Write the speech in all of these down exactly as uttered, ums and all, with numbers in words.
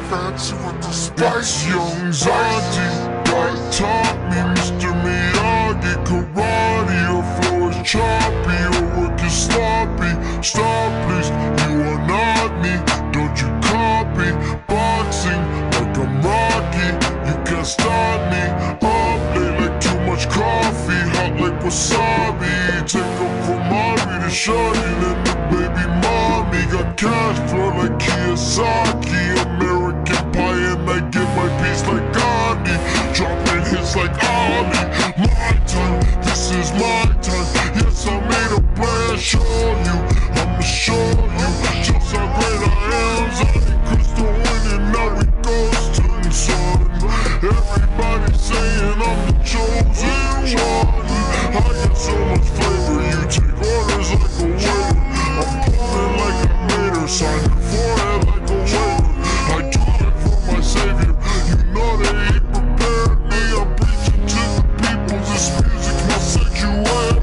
fancy with the spice. Young Zaunte, God taught me, Mister Miyagi, karate. Your flow is choppy, your work is sloppy. Stop please, you are not me, don't you copy. Boxing like I'm Rocky, you can't stop me. Up late like too much coffee, hot like wasabi. Take up from Mari to Shawty, then the baby mommy. Got cash flow like Kiyosaki, American pie, and I get my piece like Gandhi. Dropping hits like Ali. My time, this is my time. Yes, I made a plan, show you, I'ma show you just how great I am. Zonte Crystal winning, now we ghosting, son. Everybody saying I'm the chosen one. I got so much flavor, you take orders like a waiter. I'm pulling like a mater, sign your forehead like a waiver. I do it for my savior, you know that he prepared me. I'm preaching to the people, this music's my sanctuary.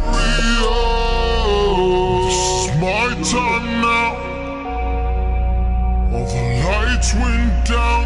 Oh, this is my time now. All the lights went down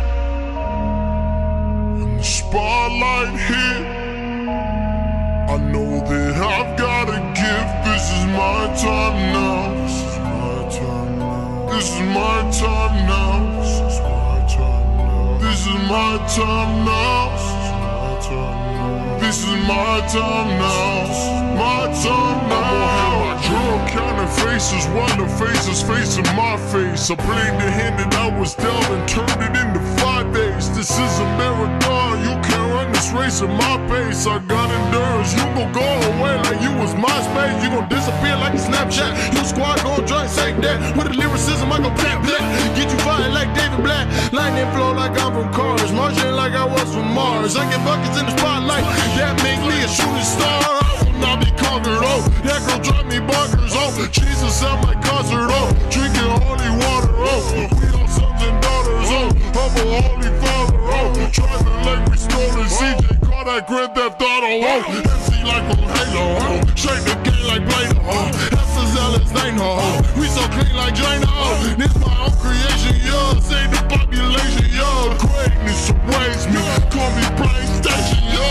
and the spotlight hit. I know that I've gotta give. This is my time now. This is my time now. This is my time now. This is my time now. This is my time now. My time now. My girl counting faces while the faces facing my face. I played the hand that I was dealt and turned it into five days. This is a marathon. You can't run this race at my pace. I got endurance. You gon' go away like you was my space. You gon' disappear like a Snapchat. You squad gon' join say that. With the lyricism I go black black. Get you fired like David Black. Lightning flow like I'm from Cars. Marching like I was from Mars. I get buckets in the spotlight. That make me a shooting star. I will not be conquered. Oh, that girl drive me bonkers. Oh, Jesus at my concert. Oh, drinking holy water. Oh, we all sons and daughters. Oh, I'm a holy father. Oh, driving like we stolen. C J call that Grand Theft Auto. Oh, M C like on Halo. Oh, shake the game like Play-Doh. Oh, S S L is Dana. Oh, we so clean like Jana. Oh, this my own creation. Yo, save the population. Yo, greatness awaits me. Call me PlayStation. Yo,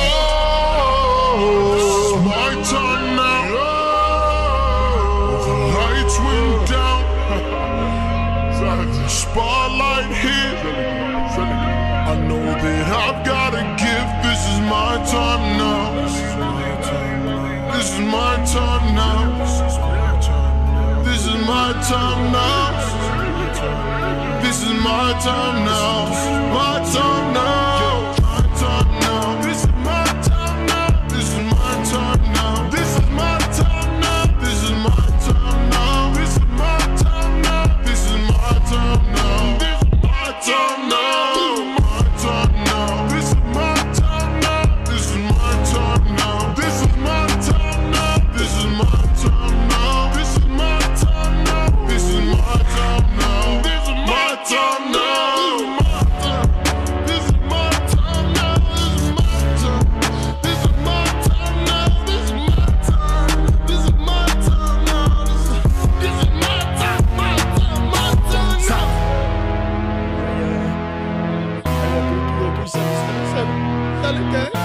this is my time now. The lights went down. The spotlight hit. I know that I've gotta give. This is my time now. This is my time now. This is my time now. This is my time now. My time now. My time now. This is my time now. This is my time now. This is my time now. This is my time now. This is my time now. This is my time now. This is my time now. Dale,